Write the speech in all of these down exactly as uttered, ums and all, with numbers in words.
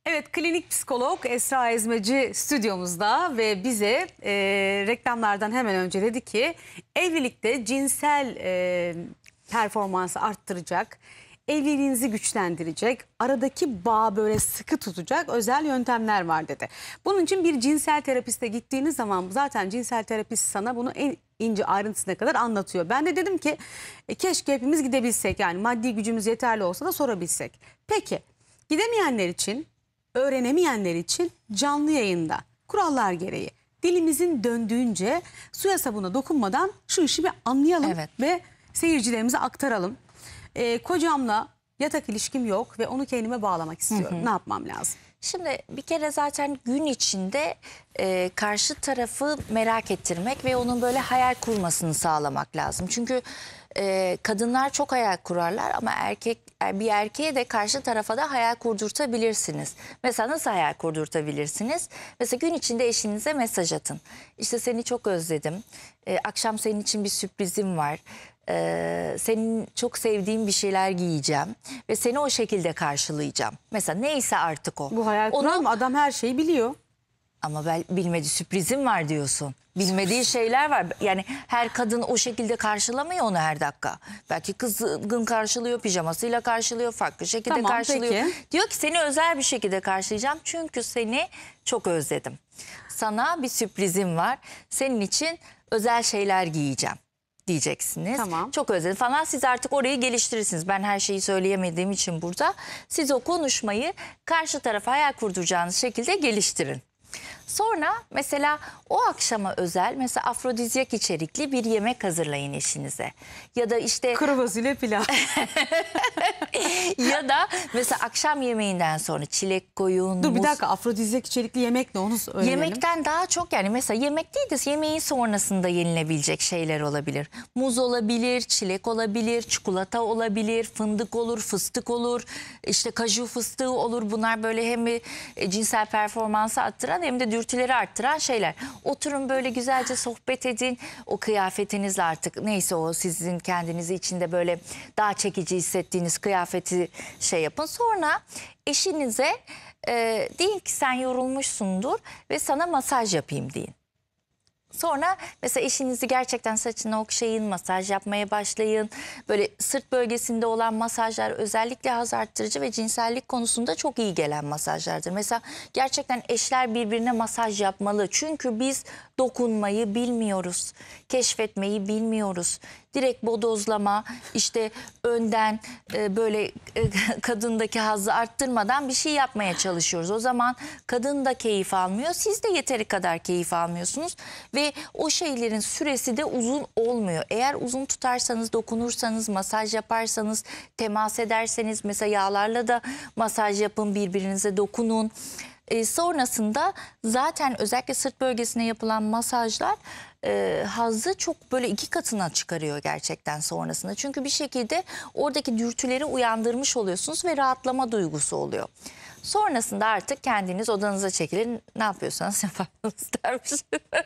Evet, klinik psikolog Esra Ezmeci stüdyomuzda ve bize e, reklamlardan hemen önce dedi ki evlilikte cinsel e, performansı arttıracak, evliliğinizi güçlendirecek, aradaki bağı böyle sıkı tutacak özel yöntemler var dedi. Bunun için bir cinsel terapiste gittiğiniz zaman zaten cinsel terapist sana bunu en ince ayrıntısına kadar anlatıyor. Ben de dedim ki e, keşke hepimiz gidebilsek, yani maddi gücümüz yeterli olsa da sorabilsek. Peki gidemeyenler için, öğrenemeyenler için canlı yayında kurallar gereği dilimizin döndüğünce suya sabuna dokunmadan şu işi bir anlayalım, evet, ve seyircilerimize aktaralım. Ee, kocamla yatak ilişkim yok ve onu kendime bağlamak istiyorum. Hı hı. Ne yapmam lazım? Şimdi bir kere zaten gün içinde e, karşı tarafı merak ettirmek ve onun böyle hayal kurmasını sağlamak lazım. Çünkü e, kadınlar çok hayal kurarlar ama erkek bir erkeğe de karşı tarafa da hayal kurdurtabilirsiniz. Mesela nasıl hayal kurdurtabilirsiniz? Mesela gün içinde eşinize mesaj atın. İşte seni çok özledim. E, akşam senin için bir sürprizim var. Ee, senin çok sevdiğin bir şeyler giyeceğim ve seni o şekilde karşılayacağım. Mesela neyse artık o. Bu hayal kurar Onu... mı? Adam her şeyi biliyor. Ama ben bilmediği sürprizim var diyorsun. Bilmediği şeyler var. Yani her kadın o şekilde karşılamıyor onu her dakika. Belki kızgın karşılıyor, pijamasıyla karşılıyor, farklı şekilde tamam, karşılıyor. Peki. Diyor ki seni özel bir şekilde karşılayacağım çünkü seni çok özledim. Sana bir sürprizim var. Senin için özel şeyler giyeceğim diyeceksiniz. Tamam. Çok özledim falan. Siz artık orayı geliştirirsiniz. Ben her şeyi söyleyemediğim için burada. Siz o konuşmayı karşı tarafa hayal kurduracağınız şekilde geliştirin. Sonra mesela o akşama özel mesela afrodizyak içerikli bir yemek hazırlayın eşinize. Ya da işte kuru fasulye pilav. ya da mesela akşam yemeğinden sonra çilek koyun. Dur bir muz... dakika, afrodizyak içerikli yemek ne, onu öğrenelim. Yemekten daha çok, yani mesela yemek değil de yemeğin sonrasında yenilebilecek şeyler olabilir. Muz olabilir, çilek olabilir, çikolata olabilir, fındık olur, fıstık olur, işte kaju fıstığı olur. Bunlar böyle hem bir cinsel performansı arttıran hem de dürtüleri arttıran şeyler. Oturun böyle güzelce sohbet edin. O kıyafetinizle artık neyse o sizin kendinizi içinde böyle daha çekici hissettiğiniz kıyafeti şey yapın. Sonra eşinize e, deyin ki sen yorulmuşsundur ve sana masaj yapayım deyin. Sonra mesela eşinizi gerçekten saçını okşayın, masaj yapmaya başlayın. Böyle sırt bölgesinde olan masajlar özellikle haz arttırıcı ve cinsellik konusunda çok iyi gelen masajlardır. Mesela gerçekten eşler birbirine masaj yapmalı. Çünkü biz dokunmayı bilmiyoruz, keşfetmeyi bilmiyoruz. Direkt bodozlama, işte önden e, böyle e, kadındaki hazzı arttırmadan bir şey yapmaya çalışıyoruz. O zaman kadın da keyif almıyor, siz de yeteri kadar keyif almıyorsunuz ve o şeylerin süresi de uzun olmuyor. Eğer uzun tutarsanız, dokunursanız, masaj yaparsanız, temas ederseniz, mesela yağlarla da masaj yapın, birbirinize dokunun. E, sonrasında zaten özellikle sırt bölgesine yapılan masajlar e, hazzı çok böyle iki katına çıkarıyor gerçekten sonrasında. Çünkü bir şekilde oradaki dürtüleri uyandırmış oluyorsunuz ve rahatlama duygusu oluyor. Sonrasında artık kendiniz odanıza çekilin, ne yapıyorsanız yaparsınız dermişim.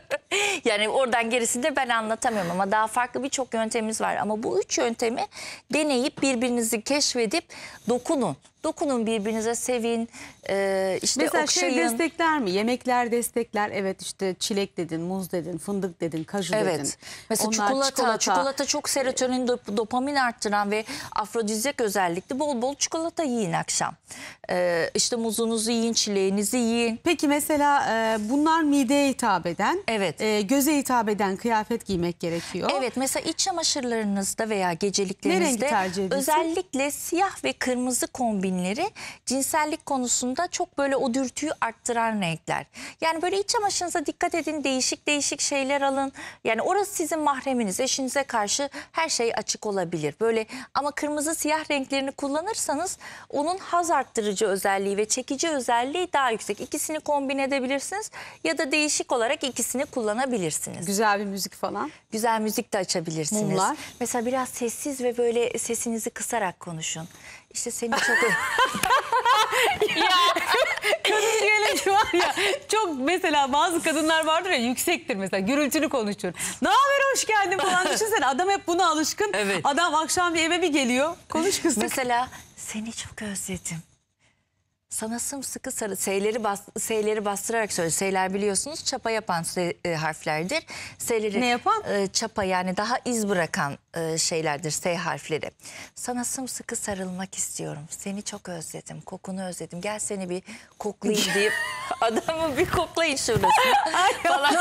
Yani oradan gerisini de ben anlatamıyorum ama daha farklı birçok yöntemimiz var. Ama bu üç yöntemi deneyip birbirinizi keşfedip dokunun. Dokunun, birbirinize sevin, e, işte mesela okşayın. şey destekler mi? Yemekler destekler. Evet, işte çilek dedin, muz dedin, fındık dedin, kaju evet. dedin. Mesela Onlar çikolata, çikolata, çikolata. çok serotonin, dopamin arttıran ve afrodizyak özellikle bol bol çikolata yiyin akşam. Ee, işte muzunuzu yiyin, çileğinizi yiyin. Peki mesela e, bunlar mideye hitap eden, evet. e, göze hitap eden kıyafet giymek gerekiyor. Evet, mesela iç çamaşırlarınızda veya geceliklerinizde özellikle siyah ve kırmızı kombinleri cinsellik konusunda çok böyle o dürtüyü arttıran renkler. Yani böyle iç çamaşırınıza dikkat edin, değişik değişik şeyler alın. Yani orası sizin mahreminiz, eşinize karşı her şey açık olabilir. Böyle ama kırmızı siyah renklerini kullanırsanız onun haz arttırıcı özelliği ve çekici özelliği daha yüksek. İkisini kombin edebilirsiniz ya da değişik olarak ikisini kullanabilirsiniz. Güzel bir müzik falan. Güzel müzik de açabilirsiniz. Mumlar. Mesela biraz sessiz ve böyle sesinizi kısarak konuşun. İşte seni çok... ya kadın gelişi var ya, çok mesela bazı kadınlar vardır ya, yüksektir mesela, gürültülü konuşur. Ne haber, hoş geldin falan, düşünsene adam hep buna alışkın. Evet. Adam akşam bir eve bir geliyor, konuş kızım. Mesela seni çok özledim. Sana sımsıkı sarı S'leri bas, S'leri bastırarak söyle. S'ler biliyorsunuz çapa yapan S, e, harflerdir. S'leri Ne yapan? E, çapa yani daha iz bırakan e, şeylerdir S harfleri. Sana sımsıkı sarılmak istiyorum. Seni çok özledim. Kokunu özledim. Gel seni bir koklayayım deyip adamı bir koklayın şurası. falan.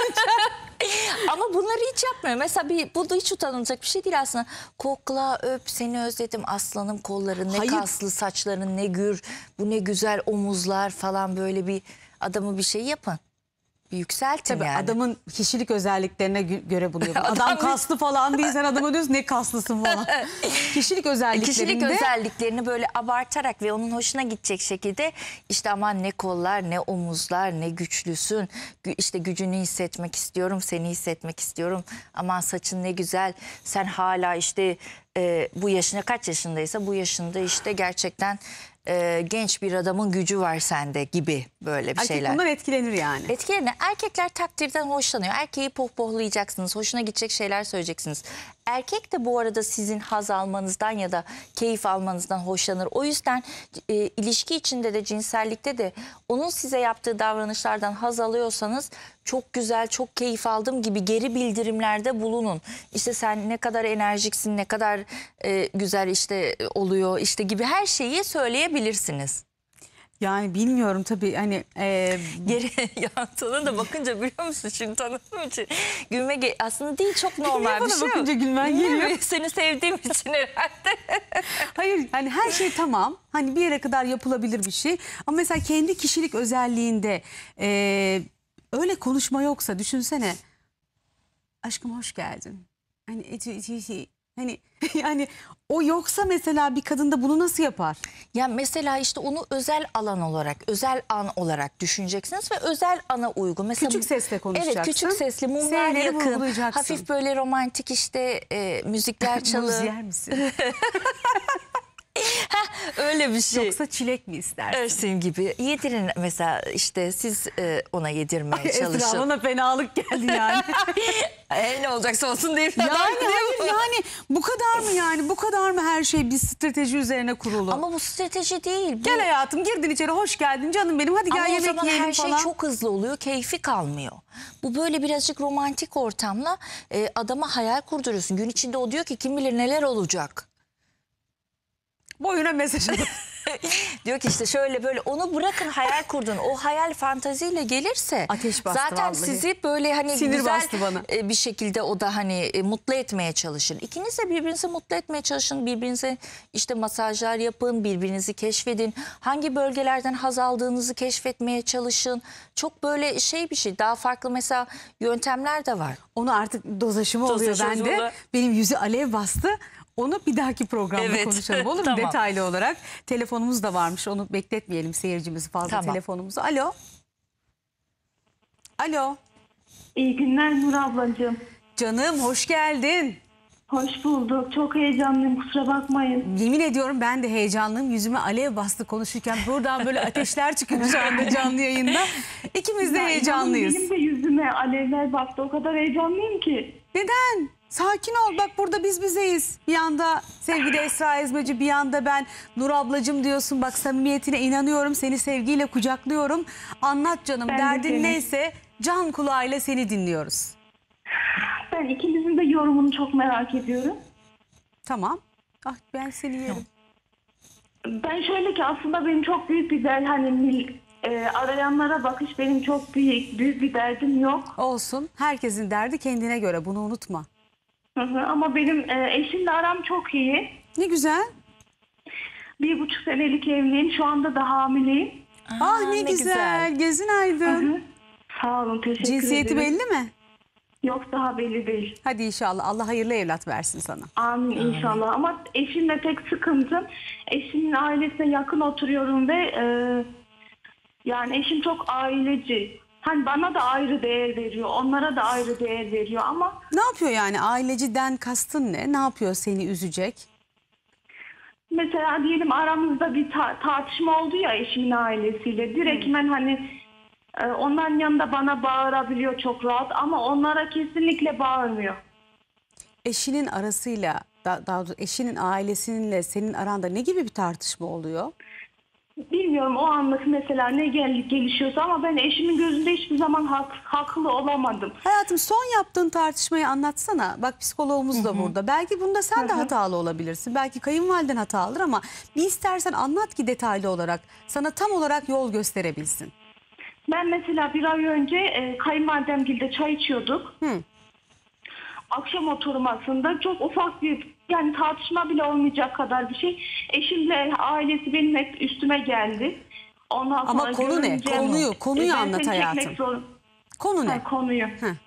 Ama bunları hiç yapmıyor. Mesela bir, bu da hiç utanılacak bir şey değil aslında. Kokla, öp, seni özledim aslanım, kolların ne Hayır. kaslı, saçların ne gür, bu ne güzel omuzlar falan, böyle bir adamı bir şey yapın. Bir yükseltin Tabii yani. adamın kişilik özelliklerine gö- göre bunu yapıyor. Adam, Adam- kaslı falan değil, sen adama diyorsun ne kaslısın falan. Kişilik özelliklerinde. Kişilik özelliklerini böyle abartarak ve onun hoşuna gidecek şekilde işte aman ne kollar, ne omuzlar, ne güçlüsün. Gü- işte gücünü hissetmek istiyorum, seni hissetmek istiyorum. Aman saçın ne güzel. Sen hala işte e, bu yaşına, kaç yaşındaysa bu yaşında işte gerçekten e, genç bir adamın gücü var sende gibi böyle bir Erkek şeyler. bundan etkilenir yani. Etkilerine erkekler takdirden hoşlanıyor. Erkeği pohpohlayacaksınız. Hoşuna gidecek şeyler söyleyeceksiniz. Erkek de bu arada sizin haz almanızdan ya da keyif almanızdan hoşlanır. O yüzden e, ilişki içinde de cinsellikte de onun size yaptığı davranışlardan haz alıyorsanız çok güzel, çok keyif aldım gibi geri bildirimlerde bulunun. İşte sen ne kadar enerjiksin, ne kadar e, güzel işte oluyor işte gibi her şeyi söyleyebilirsiniz. Yani bilmiyorum tabii hani e, Geri ya sana da bakınca biliyor musun, şimdi tanıdığım için gülme ge- aslında değil, çok normal bir bana şey. bakınca gülmen Bilmiyorum, geliyor. seni sevdiğim için herhalde. hayır hani her şey tamam. Hani bir yere kadar yapılabilir bir şey. Ama mesela kendi kişilik özelliğinde e, öyle konuşma yoksa düşünsene. Aşkım hoş geldin. Hani eti- eti- eti- hani yani o yoksa mesela bir kadında bunu nasıl yapar? Ya mesela işte onu özel alan olarak, özel an olarak düşüneceksiniz ve özel ana uygun. Mesela Küçük bu- sesle konuşacaksın. Evet, küçük sesli, mumlar S'leri yakın, vurgulayacaksın. hafif böyle romantik işte e, müzikler Muz çalın. yer misin? Öyle bir şey. Yoksa çilek mi istersin? Ersin gibi yedirin mesela, işte siz e, ona yedirmeye Esra çalışın. bana fenalık geldi yani. E, ne olacaksa olsun diye. yani hayır yani bu kadar mı yani bu kadar mı her şey bir strateji üzerine kurulu? Ama bu strateji değil. Bu... Gel hayatım girdin içeri hoş geldin canım benim hadi gel Ama o yemek zaman yiyelim her şey falan. çok hızlı oluyor, keyfi kalmıyor. Bu böyle birazcık romantik ortamla e, adama hayal kurduruyorsun. Gün içinde o diyor ki kim bilir neler olacak. Boyuna mesaj atın. Diyor ki işte şöyle böyle, onu bırakın hayal kurdun. O hayal fantaziyle gelirse Ateş bastı zaten vallahi. sizi böyle hani Sinir güzel bastı bana. e, bir şekilde o da hani e, mutlu etmeye çalışır. İkiniz de birbirinizi mutlu etmeye çalışın. Birbirinize işte masajlar yapın, birbirinizi keşfedin. Hangi bölgelerden haz aldığınızı keşfetmeye çalışın. Çok böyle şey bir şey, daha farklı mesela yöntemler de var. Onu artık dozaşımı oluyor Dozaşımı bende. oluyor. Benim yüzü alev bastı. Onu bir dahaki programda Evet. konuşalım olur mu? Tamam. Detaylı olarak. Telefonumuz da varmış. Onu bekletmeyelim seyircimizi fazla Tamam. telefonumuzu. Alo. Alo. İyi günler Nur ablacığım. Canım hoş geldin. Hoş bulduk. Çok heyecanlıyım. Kusura bakmayın. Yemin ediyorum ben de heyecanlıyım. Yüzüme alev bastı konuşurken. Buradan böyle ateşler çıkıyor şu anda canlı yayında. İkimiz de Ya, heyecanlıyız. inanın Benim de yüzüme alevler bastı. O kadar heyecanlıyım ki. Neden? Sakin ol. Bak burada biz bizeyiz. Bir yanda sevgili Esra Ezmeci, bir yanda ben Nur ablacığım diyorsun. Bak samimiyetine inanıyorum. Seni sevgiyle kucaklıyorum. Anlat canım. Ben de Derdin seni. neyse can kulağıyla seni dinliyoruz. Ben ikinizin de yorumunu çok merak ediyorum. Tamam. Ah ben seni yerim. Ben şöyle ki aslında benim çok büyük bir dert. Hani mil- e, arayanlara bakış benim çok büyük, büyük bir derdim yok. Olsun. Herkesin derdi kendine göre. Bunu unutma. Hı hı, ama benim e, eşimle aram çok iyi. Ne güzel. Bir buçuk senelik evliyim. Şu anda da hamileyim. ah ne, güzel. Gezin aydın. Hı. Sağ olun. Teşekkür Cinsiyeti ederim. belli mi? Yok, daha belli değil. Hadi inşallah. Allah hayırlı evlat versin sana. Amin inşallah. Ama eşimle tek sıkıntım, eşimin ailesine yakın oturuyorum ve e, yani eşim çok aileci. Hani bana da ayrı değer veriyor, onlara da ayrı değer veriyor ama Ne yapıyor yani? Aileciden kastın ne? Ne yapıyor seni üzecek? mesela diyelim aramızda bir ta- tartışma oldu ya eşimin ailesiyle. Direktmen hani e, onların yanında bana bağırabiliyor çok rahat ama onlara kesinlikle bağırmıyor. Eşinin arasıyla, da- daha doğrusu eşinin ailesinle senin aranda ne gibi bir tartışma oluyor? bilmiyorum o anlık mesela ne gel gelişiyorsa ama ben eşimin gözünde hiçbir zaman hak, haklı olamadım. Hayatım, son yaptığın tartışmayı anlatsana. Bak, psikologumuz da burada. Belki bunda sen de hatalı olabilirsin. Belki kayınvaliden hatalıdır ama bir istersen anlat ki detaylı olarak sana tam olarak yol gösterebilsin. Ben mesela bir ay önce e, kayınvalidemgilde çay içiyorduk. Hı. Akşam oturmasında çok ufak bir, yani tartışma bile olmayacak kadar bir şey. Eşimle ailesi benim hep üstüme geldi. Ondan Ama sonra konu ne? görünce- Konuyu- konuyu E, ben anlat seni çekmek hayatım. zorun- Konu ne? Ha, konuyu.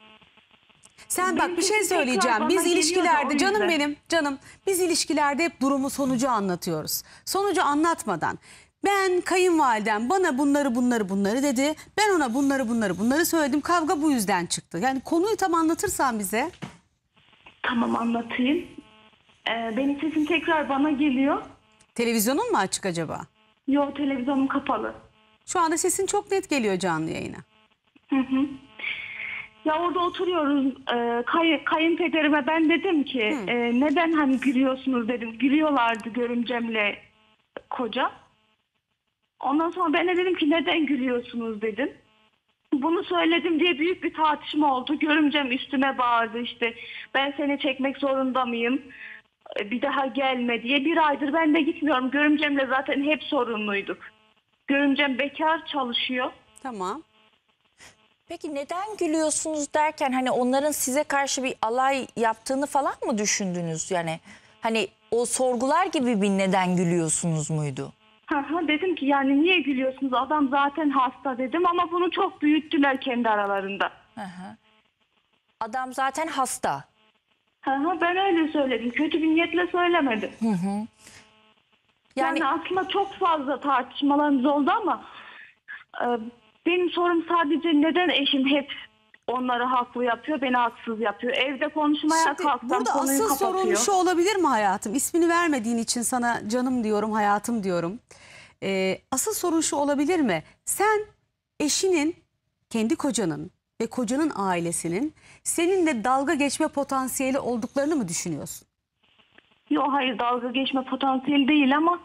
Sen Benim bak, bir şey sesim tekrar söyleyeceğim. bana Biz geliyor da ilişkilerde o canım yüzden. benim canım biz ilişkilerde hep durumu, sonucu anlatıyoruz. Sonucu anlatmadan ben kayınvalidem bana bunları bunları bunları dedi. Ben ona bunları bunları bunları söyledim. Kavga bu yüzden çıktı. Yani konuyu tam anlatırsan bize. Tamam, anlatayım. Ee, benim sesim tekrar bana geliyor. Televizyonun mu açık acaba? Yo, televizyonum kapalı. Şu anda sesin çok net geliyor canlı yayına. Hı hı. Ya orada oturuyoruz. Ee, kay, kayınpederime ben dedim ki e, neden hani gülüyorsunuz dedim. Gülüyorlardı görümcemle koca. Ondan sonra ben de dedim ki neden gülüyorsunuz dedim. Bunu söyledim diye büyük bir tartışma oldu. Görümcem üstüme bağırdı, işte ben seni çekmek zorunda mıyım? Ee, Bir daha gelme diye. Bir aydır ben de gitmiyorum. Görümcemle zaten hep sorunluyduk. Görümcem bekar, çalışıyor. Tamam. Peki neden gülüyorsunuz derken hani onların size karşı bir alay yaptığını falan mı düşündünüz? Yani hani o sorgular gibi bir neden gülüyorsunuz muydu? Ha, ha, dedim ki yani niye gülüyorsunuz, adam zaten hasta dedim ama bunu çok büyüttüler kendi aralarında. Hı hı. Adam zaten hasta. Ha, ha, ben öyle söyledim, kötü bir niyetle söylemedim. Yani, Yani aslında çok fazla tartışmalarımız oldu ama e, benim sorum sadece neden eşim hep onları haklı yapıyor, beni haksız yapıyor. Evde konuşmaya Şimdi kalksam burada konuyu asıl sorun kapatıyor. şu olabilir mi hayatım? İsmini vermediğin için sana canım diyorum, hayatım diyorum. Ee, asıl sorun şu olabilir mi? Sen eşinin, kendi kocanın ve kocanın ailesinin seninle dalga geçme potansiyeli olduklarını mı düşünüyorsun? Yok, hayır, dalga geçme potansiyeli değil ama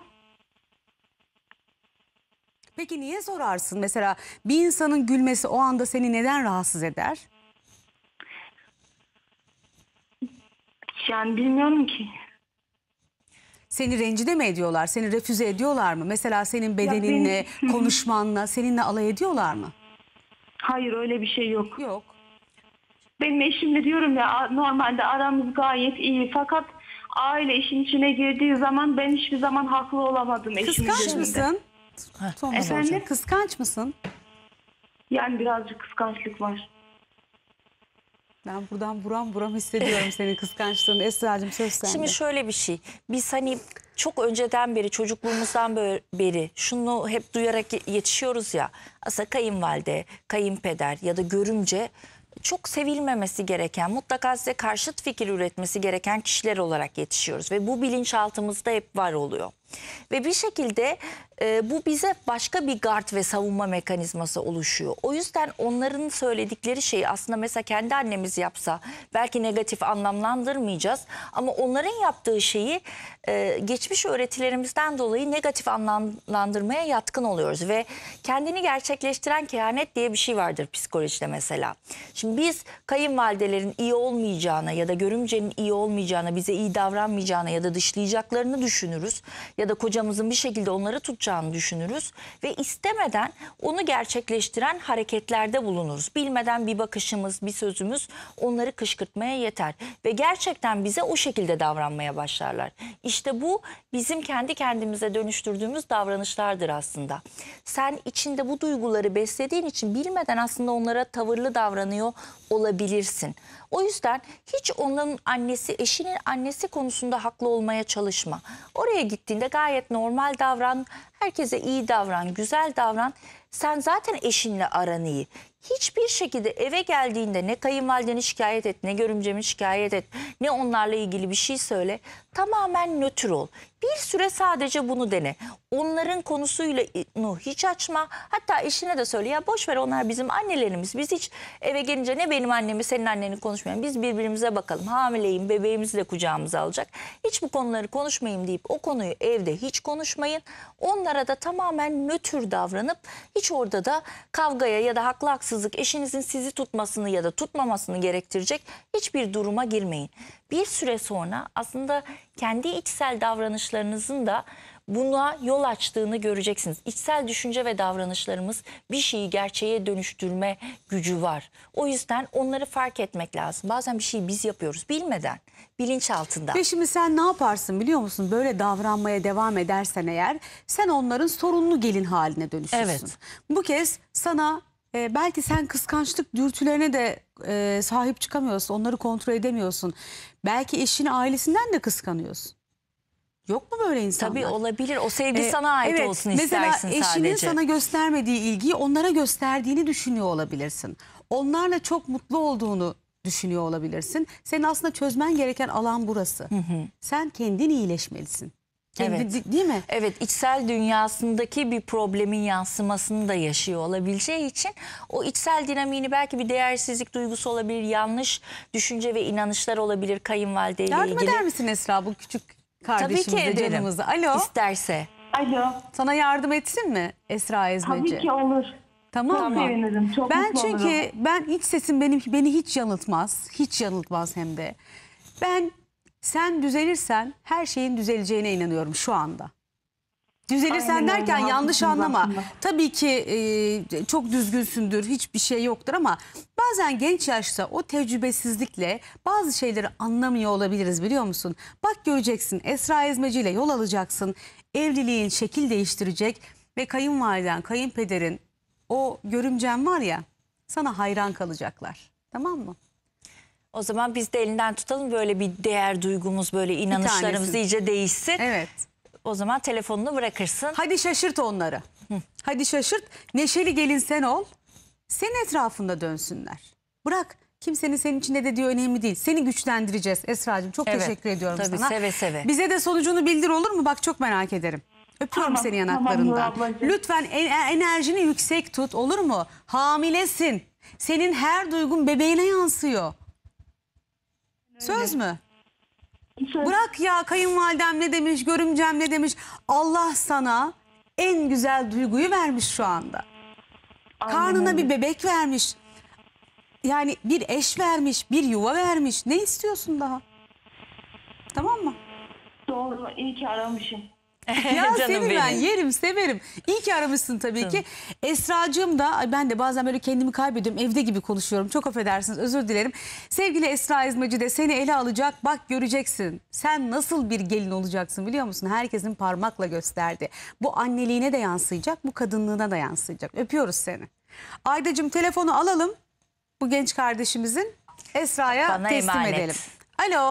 Peki niye sorarsın? Mesela bir insanın gülmesi o anda seni neden rahatsız eder? yani bilmiyorum ki. Seni rencide mi ediyorlar? Seni refüze ediyorlar mı? Mesela senin bedeninle, benim- konuşmanla, seninle alay ediyorlar mı? Hayır, öyle bir şey yok. Yok. Benim eşimle diyorum ya, normalde aramız gayet iyi fakat aile işin içine girdiği zaman ben hiçbir zaman haklı olamadım eşimin Kıskanç gözünde. mısın? Sonra Efendim? soracağım. Kıskanç mısın? Yani birazcık kıskançlık var. Ben buradan buram buram hissediyorum senin kıskançlığını. Esra'cığım söz sende. Şimdi şöyle bir şey. Biz hani çok önceden beri, çocukluğumuzdan beri şunu hep duyarak yetişiyoruz ya. Aslında kayınvalide, kayınpeder ya da görümce çok sevilmemesi gereken, mutlaka size karşıt fikir üretmesi gereken kişiler olarak yetişiyoruz. Ve bu bilinçaltımızda hep var oluyor. Ve bir şekilde e, bu bize başka bir gard ve savunma mekanizması oluşuyor. O yüzden onların söyledikleri şeyi aslında mesela kendi annemiz yapsa belki negatif anlamlandırmayacağız. Ama onların yaptığı şeyi e, geçmiş öğretilerimizden dolayı negatif anlamlandırmaya yatkın oluyoruz. Ve kendini gerçekleştiren kehanet diye bir şey vardır psikolojide mesela. Şimdi biz kayınvalidelerin iyi olmayacağına ya da görümcenin iyi olmayacağına, bize iyi davranmayacağına ya da dışlayacaklarını düşünürüz. Ya da kocamızın bir şekilde onları tutacağını düşünürüz ve istemeden onu gerçekleştiren hareketlerde bulunuruz. Bilmeden bir bakışımız, bir sözümüz onları kışkırtmaya yeter ve gerçekten bize o şekilde davranmaya başlarlar. İşte bu bizim kendi kendimize dönüştürdüğümüz davranışlardır aslında. Sen içinde bu duyguları beslediğin için bilmeden aslında onlara tavırlı davranıyor olabilirsin. O yüzden hiç onun annesi, eşinin annesi konusunda haklı olmaya çalışma. Oraya gittiğinde gayet normal davran, herkese iyi davran, güzel davran. Sen zaten eşinle aran iyi. Hiçbir şekilde eve geldiğinde ne kayınvalideni şikayet et, ne görümcemi şikayet et, ne onlarla ilgili bir şey söyle. Tamamen nötr ol. Bir süre sadece bunu dene. Onların konusuyla hiç açma. Hatta eşine de söyle, ya boş ver, onlar bizim annelerimiz. Biz hiç eve gelince ne benim annemi senin anneni konuşmayalım. Biz birbirimize bakalım. Hamileyim, bebeğimizi de kucağımıza alacak. Hiç bu konuları konuşmayayım deyip o konuyu evde hiç konuşmayın. Onlar arada tamamen nötr davranıp hiç orada da kavgaya ya da haklı haksızlık, eşinizin sizi tutmasını ya da tutmamasını gerektirecek hiçbir duruma girmeyin. Bir süre sonra aslında kendi içsel davranışlarınızın da buna yol açtığını göreceksiniz. İçsel düşünce ve davranışlarımız bir şeyi gerçeğe dönüştürme gücü var. O yüzden onları fark etmek lazım. Bazen bir şeyi biz yapıyoruz bilmeden, bilinçaltında. Ve şimdi sen ne yaparsın biliyor musun? Böyle davranmaya devam edersen eğer sen onların sorunlu gelin haline dönüşürsün. Evet. Bu kez sana e, belki sen kıskançlık dürtülerine de e, sahip çıkamıyorsun. Onları kontrol edemiyorsun. Belki eşini ailesinden de kıskanıyorsun. Yok mu böyle insanlar? Tabii olabilir. O sevgi Ee, sana ait evet, olsun mesela istersin eşinin sadece. sana göstermediği ilgiyi onlara gösterdiğini düşünüyor olabilirsin. Onlarla çok mutlu olduğunu düşünüyor olabilirsin. Senin aslında çözmen gereken alan burası. Sen kendin iyileşmelisin. Kendi, Evet. di- Değil mi? Evet, içsel dünyasındaki bir problemin yansımasını da yaşıyor olabileceği için o içsel dinamiğini belki bir değersizlik duygusu olabilir, yanlış düşünce ve inanışlar olabilir kayınvalideyle Yardım ilgili. eder misin Esra bu küçük Tabii ki kardeşimize, ederim. canımıza? Alo. İsterse. Alo. Sana yardım etsin mi Esra Ezmeci? Tabii ki olur. Tamam Çok mı? sevinirim. Çok Ben mutlu çünkü olurum. ben iç sesim benim beni hiç yanıltmaz. Hiç yanıltmaz hem de. Ben sen düzelirsen her şeyin düzeleceğine inanıyorum şu anda. Düzelirsen Aynen öyle, derken yanlış haklısınız anlama. aslında. Tabii ki e, çok düzgünsündür, hiçbir şey yoktur ama bazen genç yaşta o tecrübesizlikle bazı şeyleri anlamıyor olabiliriz biliyor musun? Bak göreceksin, Esra Ezmeci ile yol alacaksın. Evliliğin şekil değiştirecek ve kayınvaliden, kayınpederin o görümcen var ya sana hayran kalacaklar. Tamam mı? O zaman biz de elinden tutalım, böyle bir değer duygumuz, böyle inanışlarımız tanesi. iyice değişsin. Evet. O zaman telefonunu bırakırsın. Hadi şaşırt onları. Hadi şaşırt. Neşeli gelin sen ol. Senin etrafında dönsünler. Bırak. Kimsenin senin için ne dediği önemli değil. Seni güçlendireceğiz Esra'cığım. Çok Evet, teşekkür ediyorum tabii, sana. seve seve. Bize de sonucunu bildir olur mu? Bak çok merak ederim. Öpüyorum Tamam, seni tamam yanaklarından. Nur ablacığım. Lütfen en- enerjini yüksek tut olur mu? Hamilesin. Senin her duygun bebeğine yansıyor. Söz mü? Söz- Bırak ya kayınvalidem ne demiş, görümcem ne demiş. Allah sana en güzel duyguyu vermiş şu anda. Aynen Karnına öyle. bir bebek vermiş. Yani bir eş vermiş, bir yuva vermiş. Ne istiyorsun daha? Tamam mı? Doğru. İyi ki aramışım. Ya Canım seni ben benim. yerim, severim. İyi ki aramışsın tabii ki. Esra'cığım da ay ben de bazen böyle kendimi kaybediyorum. Evde gibi konuşuyorum. Çok affedersiniz, özür dilerim. Sevgili Esra Ezmeci de seni ele alacak. Bak göreceksin. Sen nasıl bir gelin olacaksın biliyor musun? Herkesin parmakla gösterdi. Bu anneliğine de yansıyacak, bu kadınlığına da yansıyacak. Öpüyoruz seni. Aydacığım telefonu alalım. Bu genç kardeşimizin Esra'ya Bana teslim emanet. edelim. Alo.